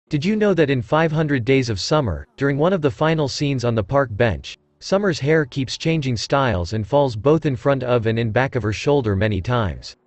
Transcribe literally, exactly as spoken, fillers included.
Did you know that in five hundred Days of Summer, during one of the final scenes on the park bench, Summer's hair keeps changing styles and falls both in front of and in back of her shoulder many times?